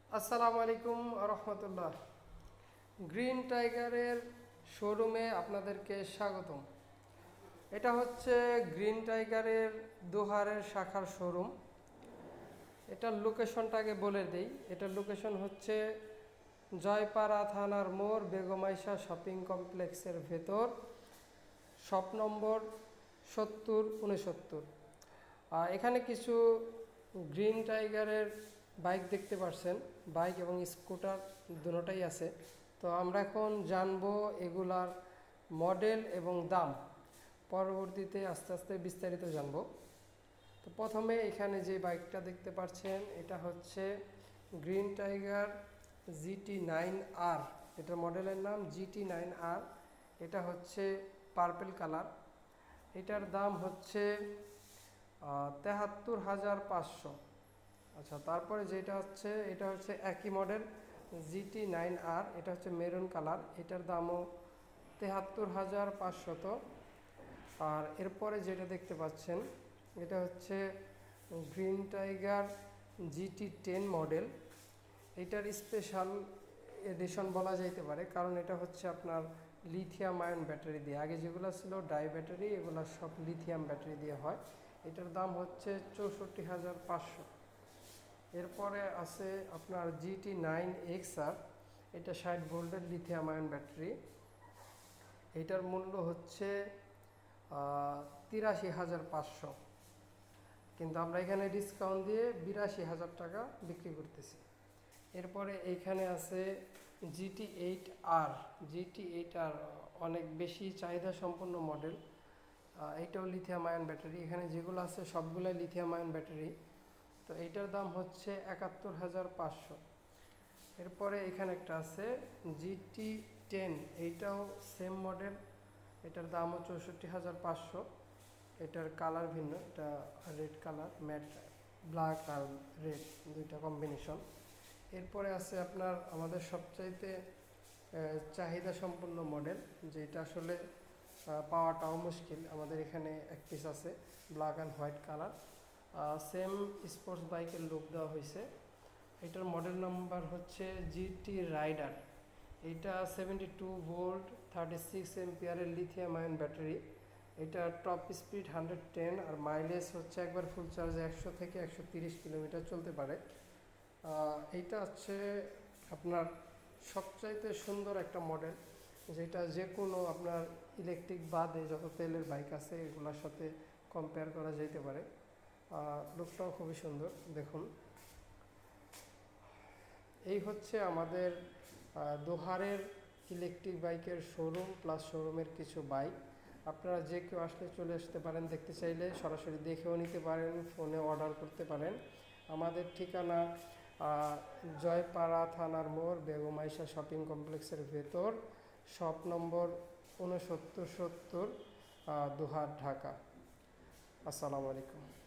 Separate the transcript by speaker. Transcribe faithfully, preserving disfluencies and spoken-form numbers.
Speaker 1: আসসালামু আলাইকুম রহমতুল্লাহ। গ্রিন টাইগারের শোরুমে আপনাদেরকে স্বাগতম। এটা হচ্ছে গ্রিন টাইগারের দোহারের শাখার শোরুম। এটার লোকেশনটা আগে বলে দিই। এটার লোকেশন হচ্ছে জয়পাড়া থানার মোড়, বেগম আয়েশা শপিং কমপ্লেক্সের ভেতর, শপ নম্বর সত্তর উনসত্তর। এখানে কিছু গ্রিন টাইগারের বাইক দেখতে পাচ্ছেন, বাইক এবং স্কুটার দুটোটাই আছে। তো আমরা এখন জানবো এগুলার মডেল এবং দাম, পরবর্তীতে আস্তে আস্তে বিস্তারিত জানবো। তো প্রথমে এখানে যে বাইকটা দেখতে পাচ্ছেন এটা হচ্ছে Green Tiger GT nine R. এটার মডেলের নাম জিটি নাইন আর। এটা হচ্ছে পার্পেল কালার। এটার দাম হচ্ছে তেহাত্তর হাজার পাঁচশো। আচ্ছা, তারপরে যেটা হচ্ছে এটা হচ্ছে একই মডেল জিটি নাইন আর। এটা হচ্ছে মেরুন কালার। এটার দামও তেহাত্তর হাজার পাঁচশত। আর এরপরে যেটা দেখতে পাচ্ছেন এটা হচ্ছে Green Tiger GT ten model. এটার স্পেশাল এডিশন বলা যাইতে পারে, কারণ এটা হচ্ছে আপনার লিথিয়াম আয়ন ব্যাটারি দিয়ে। আগে যেগুলো ছিল ডাই ব্যাটারি, এগুলো সব লিথিয়াম ব্যাটারি দিয়ে হয়। এটার দাম হচ্ছে চৌষট্টি হাজার পাঁচশো। এরপরে আছে আপনার জিটি নাইন এক্স আর। এটা ষাট ভোল্টের লিথিয়াম আয়ন ব্যাটারি। এটার মূল্য হচ্ছে তিরাশি হাজার পাঁচশো, কিন্তু আমরা এখানে ডিসকাউন্ট দিয়ে বিরাশি হাজার টাকা বিক্রি করতেছি। এরপরে এইখানে আছে GT eight R. GT eight R অনেক বেশি চাহিদা সম্পন্ন মডেল। এইটাও লিথিয়াম আয়ন ব্যাটারি। এখানে যেগুলো আছে সবগুলাই লিথিয়াম আয়ন ব্যাটারি। তো এইটার দাম হচ্ছে একাত্তর হাজার পাঁচশো। এরপরে এখানে একটা আছে জিটি টেন। এইটাও সেম মডেল। এটার দামও চৌষট্টি হাজার পাঁচশো। এটার কালার ভিন্ন, এটা রেড কালার, ম্যাট ব্ল্যাক আর রেড দুইটা কম্বিনেশন। এরপরে আছে আপনার আমাদের সবচাইতে চাহিদা সম্পন্ন মডেল, যেটা আসলে পাওয়াটাও মুশকিল। আমাদের এখানে এক পিস আছে black and white colour, same sports বাইকের লুক দেওয়া হয়েছে। এটার মডেল নাম্বার হচ্ছে জিটি রাইডার। এইটা seventy two volt thirty six এমপিয়ারের লিথিয়াম আয়ন ব্যাটারি। এটা টপ স্পিড হান্ড্রেড টেন আর মাইলেজ হচ্ছে একবার ফুল চার্জে একশো থেকে একশো তিরিশ কিলোমিটার চলতে পারে। এইটা হচ্ছে আপনার সবচাইতে সুন্দর একটা মডেল, যেটা যে কোনো আপনার ইলেকট্রিক বাদে যত তেলের বাইক আছে এগুলোর সাথে কম্পেয়ার করা যেতে পারে। লুকটাও খুবই সুন্দর, দেখুন। এই হচ্ছে আমাদের দোহারের ইলেকট্রিক বাইকের শোরুম প্লাস শোরুমের কিছু বাইক। আপনারা যে কেউ আসলে চলে আসতে পারেন, দেখতে চাইলে সরাসরি দেখেও নিতে পারেন, ফোনে অর্ডার করতে পারেন। আমাদের ঠিকানা জয়পাড়া থানার মোড়, বেগম আয়েশা শপিং কমপ্লেক্সের ভেতর, শপ নম্বর উনসত্তর সত্তর, দোহার, ঢাকা। আসসালামু আলাইকুম।